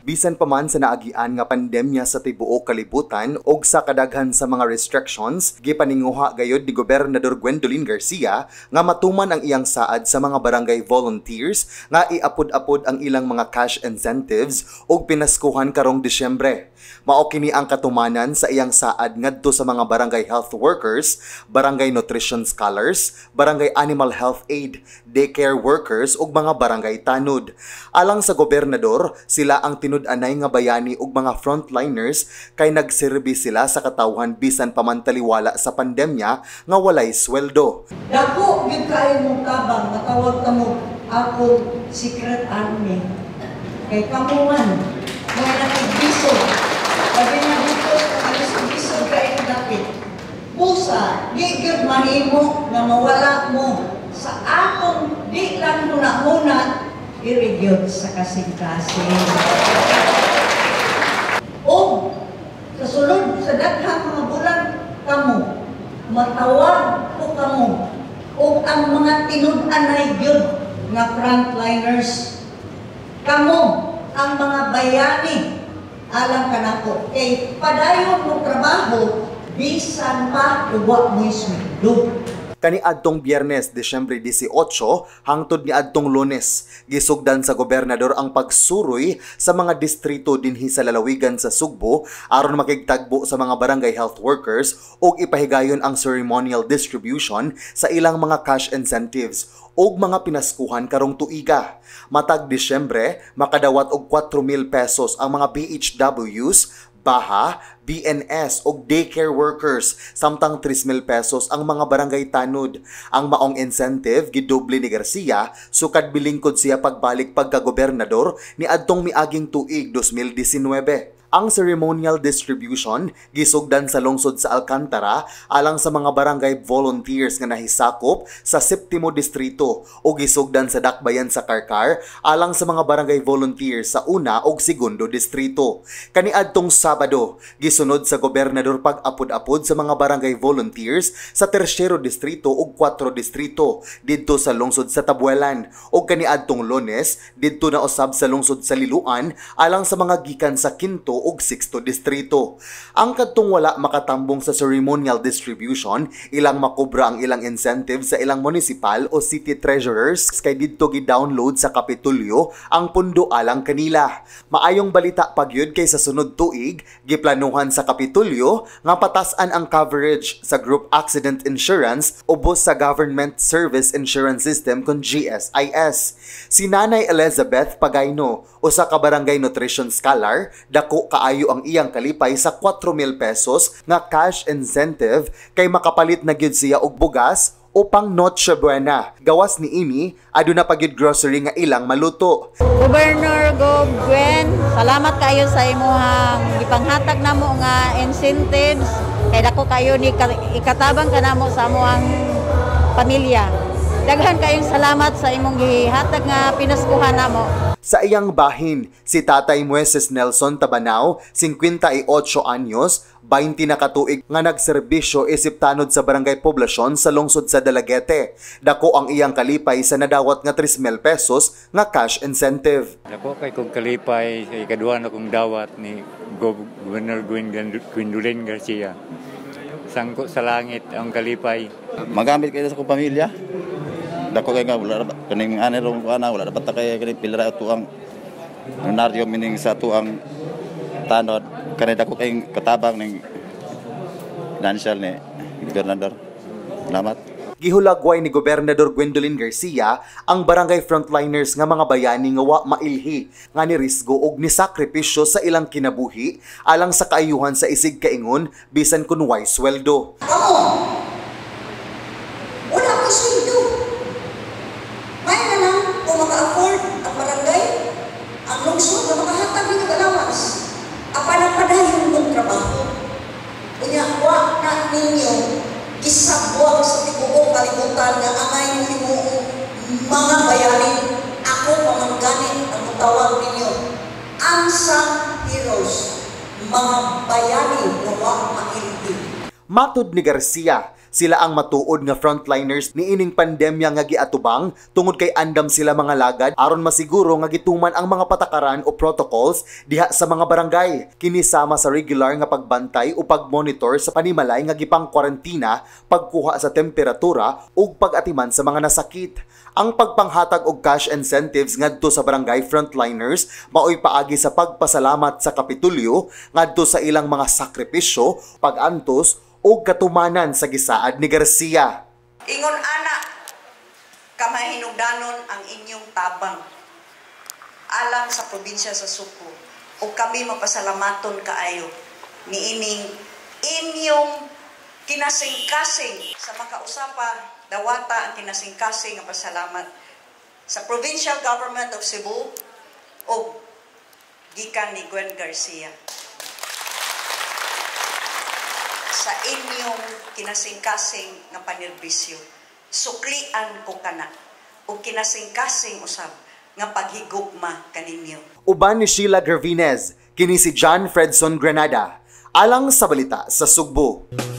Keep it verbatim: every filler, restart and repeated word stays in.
Bisan pa man sa naagian nga pandemya sa tibuok kalibutan og sa kadaghan sa mga restrictions, gipaninguha gayod ni Gobernador Gwendolyn Garcia nga matuman ang iyang saad sa mga barangay volunteers nga iapod-apod ang ilang mga cash incentives og pinaskuhan karong Disyembre. Mao kini ang katumanan sa iyang saad ngadto sa mga barangay health workers, barangay nutrition scholars, barangay animal health aid, daycare workers ug mga barangay tanod. Alang sa gobernador, sila ang tinud-anay nga bayani ug mga frontliners kay nagserbi sila sa katawhan bisan pamantaliwala sa pandemya nga walay sweldo. Dako gyud kaayo mong tabang matawag kamo ako secret army. Kay kamo man mga nakibiso. Sabi na dito sa nakibiso kay dapit. Pusa, di gyud mahimo na mawala mo sa akong di lang muna-muna i-review sa kasing-kasing. O, kasulod sa daghang mga bulan kamo, matawag po kamo, o ang mga tinud-anay gyud nga frontliners, kamo ang mga bayani, alam ka na po, kay padayon mo trabaho, bisan pa uwa mo'y sweldo. Kaniadtong Biyernes, Disyembre eighteen, hangtod ni adtong Lunes, gisugdan sa gobernador ang pagsuroy sa mga distrito dinhi sa lalawigan sa Sugbo aron makigtagbo sa mga barangay health workers ug ipahigayon ang ceremonial distribution sa ilang mga cash incentives ug mga pinaskuhan karong tuiga. Matag Disyembre, makadawat og four mil pesos ang mga B H Ws, baha, B N S o daycare workers, samtang three mil pesos ang mga barangay tanod. Ang maong incentive gidoble ni Garcia sukad bilingkod siya pagbalik pagka-gobernador ni adtong miaging tuig twenty nineteen. Ang ceremonial distribution gisugdan sa lungsod sa Alcantara alang sa mga barangay volunteers nga nahisakop sa septimo distrito o gisugdan sa dakbayan sa Karkar alang sa mga barangay volunteers sa una ug segundo distrito. Kaniadtong Sabado, gisunod sa gobernador pag-apod-apod sa mga barangay volunteers sa tersyero distrito ug four distrito didto sa lungsod sa Tabuelan ug kaniadtong Lunes didto na usab sa lungsod sa Liloan alang sa mga gikan sa quinto ug sixto distrito. Ang kadtong wala makatambong sa ceremonial distribution, ilang makubra ang ilang incentive sa ilang municipal o city treasurers kay didto gi-download sa Kapitulyo ang pundo alang kanila. Maayong balita pagyud kay sa sunod tuig, giplanuhan sa Kapitulyo nga patasan ang coverage sa group accident insurance ubos sa Government Service Insurance System kon G S I S. Si Nanay Elizabeth Pagayno, usa ka barangay nutrition scholar, dako kaayo ang iyang kalipay sa four mil pesos nga cash incentive kay makapalit na gyud siya og bugas upang Noche Buena. Gawas ni ini, aduna pa gyud grocery nga ilang maluto. Governor Gobwen, salamat kayo sa imuhang ipanghatag namo nga incentives kay dako kayo ni ikatabang kanamo sa amuang pamilya. Daghan kayong salamat sa imong gihatag nga pinaskuhan namo. Sa iyang bahin, si Tatay Moises Nelson Tabanao, fifty-eight anyos, twenty na katuig nga nagserbisyo isip tanod sa barangay poblasyon sa lungsod sa Dalaguete. Dako ang iyang kalipay sa nadawat nga three mil pesos nga cash incentive. Dako kay kong kalipay sa ikaduha na kong dawat ni Governor Gwendolyn Garcia. Sangko sa langit ang kalipay. Magamit kayo sa kong pamilya. Dako kay nga wala kaning ani ro ana wala dapat kay kini pilra tuang naryo mining sa tuang tanod kani dako kay katabang ning financial ni gobernador. Salamat. Gihulagway ni Gobernador Gwendolyn Garcia ang barangay frontliners nga mga bayani nga wa mailhi nga ni risgo og ni sakripisyo sa ilang kinabuhi alang sa kaayuhan sa isig kaingon bisan kun way sweldo. Ako, wala ko sweldo. May na lang kung maka-afford ang barangay, ang lungsod na makahatag ng allowance. Apa na padayon mong trabaho. Kunya, wa na ninyo isabwag sa tibuok kalibutan nga angay mo mga bayani. Ako pamangganit ang tawag ninyo. Unsung heroes, mga bayani na wa mailhi. Matud ni Garcia, Sila ang matuod nga frontliners ni ining pandemya nga giatubang tungod kay andam sila mga lagad aron masiguro nga gituman ang mga patakaran o protocols diha sa mga barangay. Kini sama sa regular nga pagbantay o pagmonitor sa panimalay nga gipang kwarentina, pagkuha sa temperatura ug pag-atiman sa mga nasakit. Ang pagpanghatag og cash incentives ngadto sa barangay frontliners maoy paagi sa pagpasalamat sa Kapitulyo ngadto sa ilang mga sakripisyo, pag-antos o katumanan sa gisaad ni Garcia. Ingon ana, kamahinugdanon ang inyong tabang alang sa probinsya sa Subo o kami mapasalamaton kaayo niining inyong kinasing-kasing sa makausapa dawata ang kinasing-kasing nga pasalamat sa Provincial Government of Cebu o gikan ni Gwen Garcia. Sa inyong kinasing-kasing nga panerbisyo, suklian ko kana o kinasing-kasing usab nga paghigugma kaninyo. Uban ni Sheila Gervinez, kini si John Fredson Granada, alang sa balita sa Sugbo.